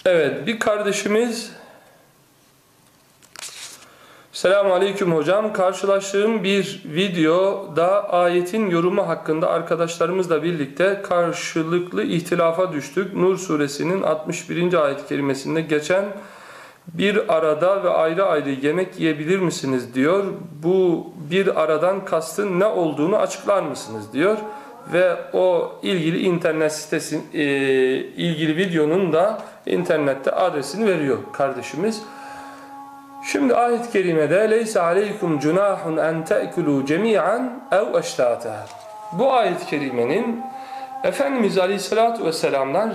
Evet, bir kardeşimiz "Selamun Aleyküm hocam. Karşılaştığım bir videoda ayetin yorumu hakkında arkadaşlarımızla birlikte karşılıklı ihtilafa düştük. Nur suresinin 61. ayet-i kerimesinde geçen bir arada ve ayrı ayrı yemek yiyebilir misiniz diyor. Bu bir aradan kastın ne olduğunu açıklar mısınız diyor. Ve o ilgili internet sitesi, ilgili videonun da internette adresini veriyor kardeşimiz. Şimdi ayet-i kerimede "Leysa aleykum cunahun en te'kulu cemi'an ev eştata." Bu ayet-i kerimenin Efendimiz Aleyhisselatü Vesselam'dan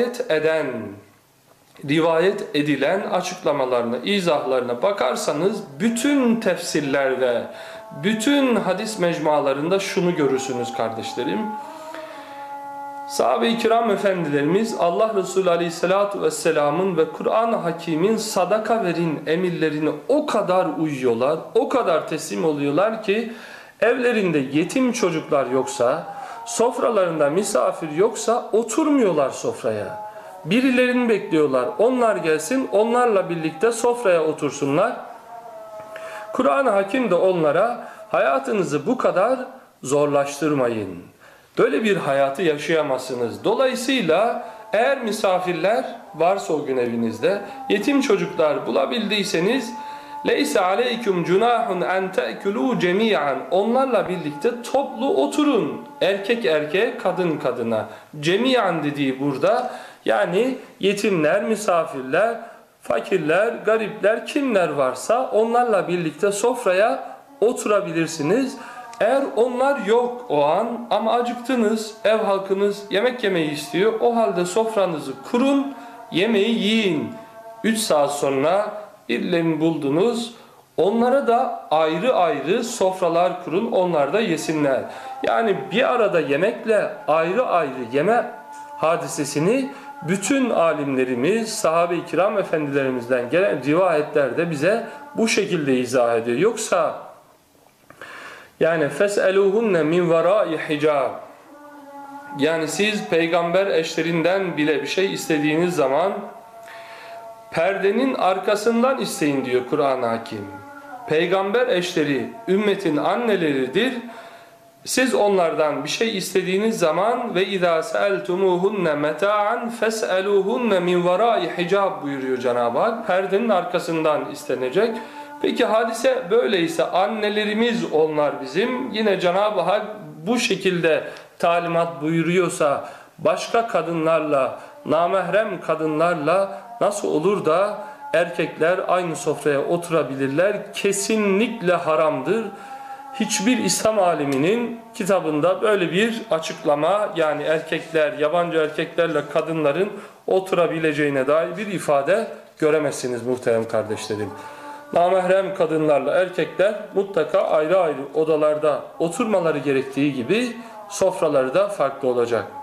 rivayet edilen açıklamalarına, izahlarına bakarsanız bütün tefsirler ve bütün hadis mecmualarında şunu görürsünüz kardeşlerim. Sahabe-i kiram efendilerimiz Allah Resulü Aleyhisselatü Vesselam'ın ve Kur'an-ı Hakim'in sadaka verin emirlerine o kadar uyuyorlar, o kadar teslim oluyorlar ki evlerinde yetim çocuklar yoksa, sofralarında misafir yoksa oturmuyorlar sofraya. Birilerini bekliyorlar, onlar gelsin, onlarla birlikte sofraya otursunlar. Kur'an-ı Hakim de onlara hayatınızı bu kadar zorlaştırmayın. Böyle bir hayatı yaşayamazsınız. Dolayısıyla eğer misafirler varsa o gün evinizde, yetim çocuklar bulabildiyseniz "Leyse aleyküm cunahun en te'kulû cemi'an." Onlarla birlikte toplu oturun. Erkek erkeğe, kadın kadına. Cemi'an dediği burada yani yetimler, misafirler, fakirler, garipler kimler varsa onlarla birlikte sofraya oturabilirsiniz. Eğer onlar yok o an ama acıktınız, ev halkınız yemek yemeyi istiyor, o halde sofranızı kurun, yemeği yiyin. 3 saat sonra birilerini buldunuz, onlara da ayrı ayrı sofralar kurun, onlar da yesinler. Yani bir arada yemekle ayrı ayrı yeme hadisesini bütün alimlerimiz, sahabe-i kiram efendilerimizden gelen rivayetlerde bize bu şekilde izah ediyor. Yoksa yani فَسْأَلُوهُنَّ مِنْ وَرَاءِ حِجَابٍ, yani siz peygamber eşlerinden bile bir şey istediğiniz zaman perdenin arkasından isteyin diyor Kur'an-ı Hakim. Peygamber eşleri ümmetin anneleridir. Siz onlardan bir şey istediğiniz zaman ve اِذَا سَأَلْتُمُوهُنَّ مَتَاعًا فَاسْأَلُوهُنَّ مِنْ وَرَاءِ حِجَابٍ buyuruyor Cenab-ı Hak. Perdenin arkasından istenecek. Peki hadise böyleyse annelerimiz onlar bizim. Yine Cenab-ı Hak bu şekilde talimat buyuruyorsa başka kadınlarla, namahrem kadınlarla nasıl olur da erkekler aynı sofraya oturabilirler? Kesinlikle haramdır. Hiçbir İslam aliminin kitabında böyle bir açıklama, yani erkekler, yabancı erkeklerle kadınların oturabileceğine dair bir ifade göremezsiniz muhterem kardeşlerim. Namahrem kadınlarla erkekler mutlaka ayrı ayrı odalarda oturmaları gerektiği gibi sofraları da farklı olacak.